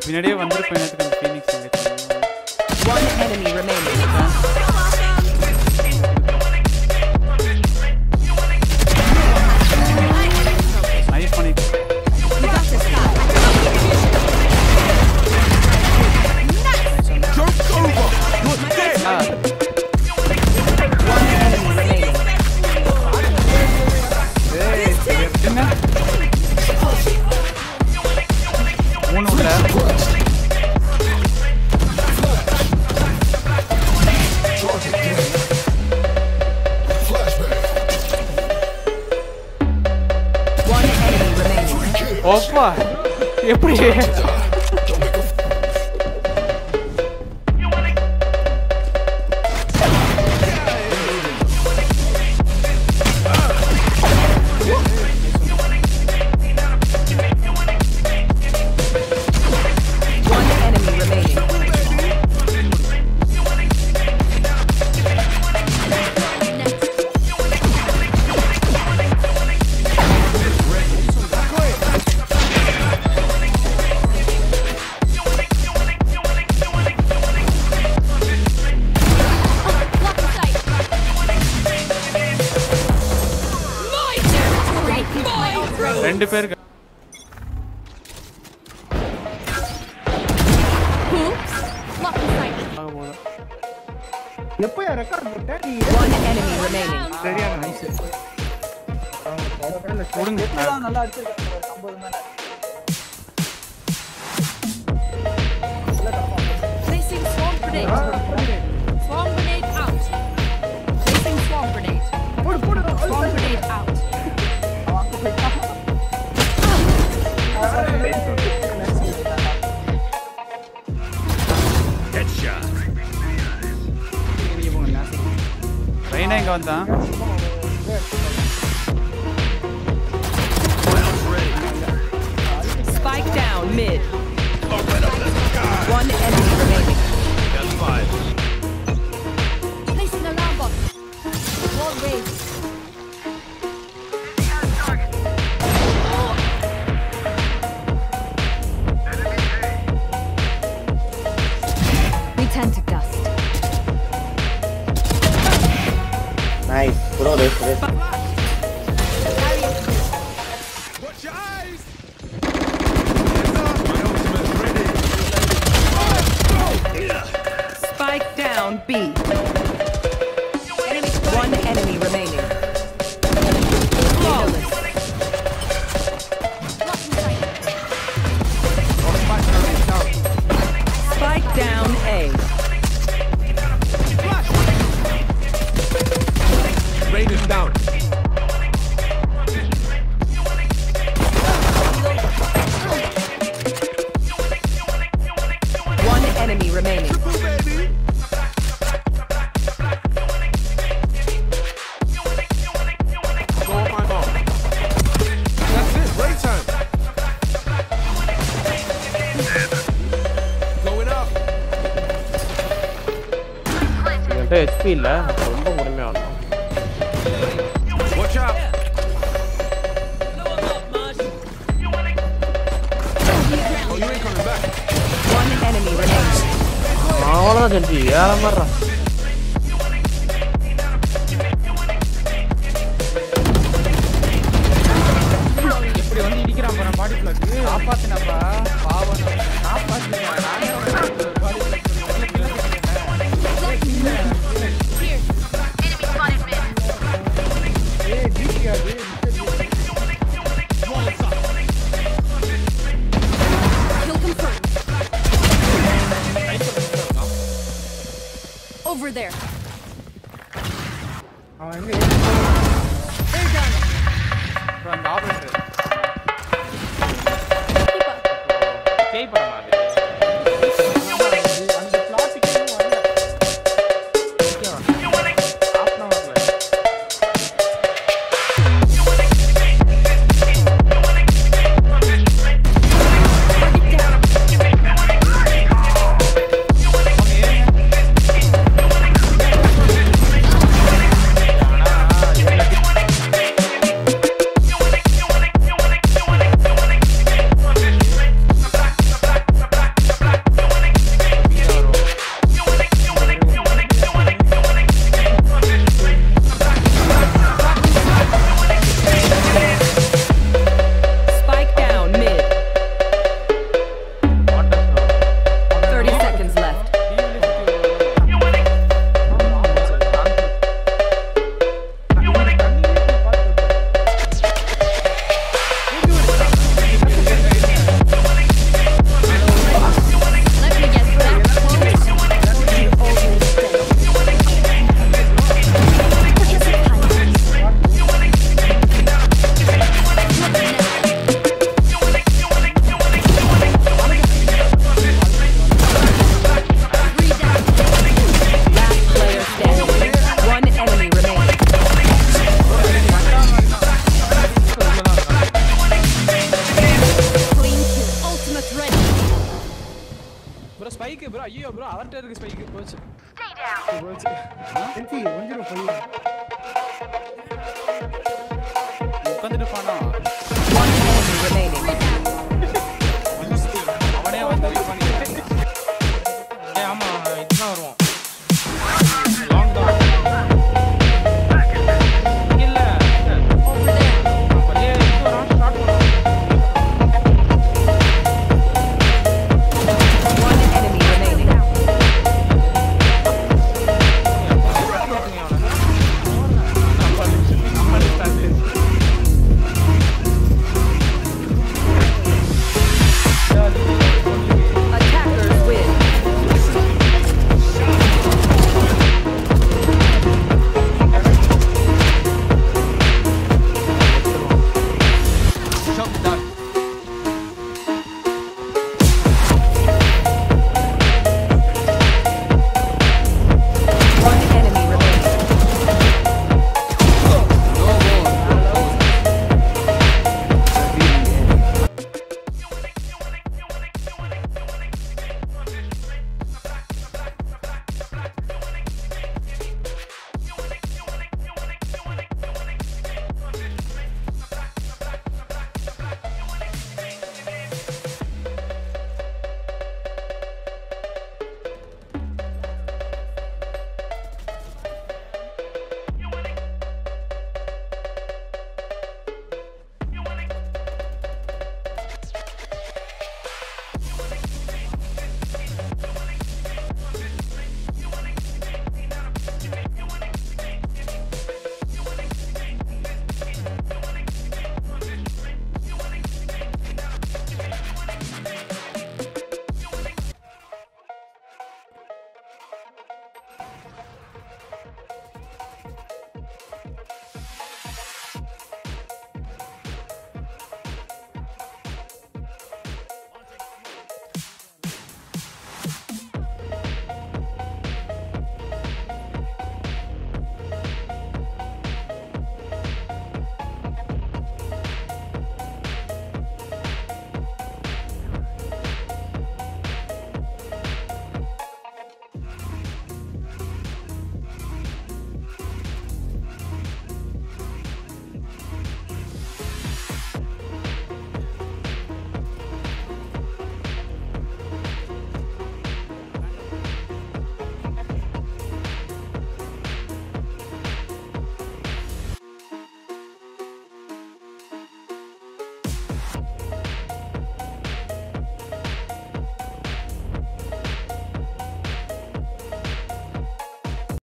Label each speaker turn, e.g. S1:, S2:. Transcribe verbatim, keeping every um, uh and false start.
S1: பின்னாடியே வந்திருப்பேன் நேத்து அந்த ஃபீனிக்ஸ் இங்க.
S2: One enemy remaining.
S1: நைஸ் பண்ணி.
S3: Joke's over. You're dead.
S2: One enemy remaining.
S1: என்ன? மூணு உள்ள.
S2: One enemy remaining.
S1: ஓப்பா. எப்படி? ரெண்டு பேருக்கு
S4: எப்பயா ரெக்கார்ட் போட்ட நீ
S2: One enemy remaining.
S4: சரியா நைஸ்
S1: கொடுங்க
S4: நல்லா அடிச்சிருக்காங்க ஐம்பது மேல
S5: Placing swarm grenade. Swarm grenade out. Placing swarm grenade.
S4: போடு போடு
S5: Swarm grenade out.
S3: Headshot.
S1: Raina இங்க வந்தான்.
S2: Spike down mid. One enemy remaining.
S3: That's five.
S5: Placing alarm box. Wall raised. We turn to dust.
S6: Nice. Bro, this this.
S3: Watch your eyes. My ultimate's ready.
S2: Spike down B. One enemy remaining. Flawless. Spike down A.
S3: Raiders down.
S2: One enemy remaining.
S3: Triple baby. Go on my ball. That's it. Break time. Going up.
S6: என்கிட்ட H P இல்ல ரொம்ப பொறுமையா ஆடணும்.
S3: Watch out. Oh, you ain't coming back.
S2: One enemy remaining.
S6: அவ்வளவுதான் செஞ்சு ஏற மாதிரிடா.
S1: இப்படி வந்து இடிக்கிறான் போற பாடி பிளாக். காப்பாத்துனப்பா பாவம் காப்பாத்துனேன். நானே body block
S5: Here. Enemy spotted mid.
S4: ஏய் டிடியா இது
S5: Kill confirmed. Over there.
S4: அவன் எங்க
S5: They're done.
S1: அப்புறம் அந்த ஆபரேட்டர்
S5: Keep up.
S1: கேய் படம் அது.
S4: அந்த பிளாஸ்டிக் வரல
S1: ஆஃப் அன் ஹவர்ல.
S5: Target down.
S1: ஆனா போச்சு
S4: போச்சு என்சி ஒன் ஜீரோ ஃபைவ்
S1: உட்காந்துட்டு போனோம்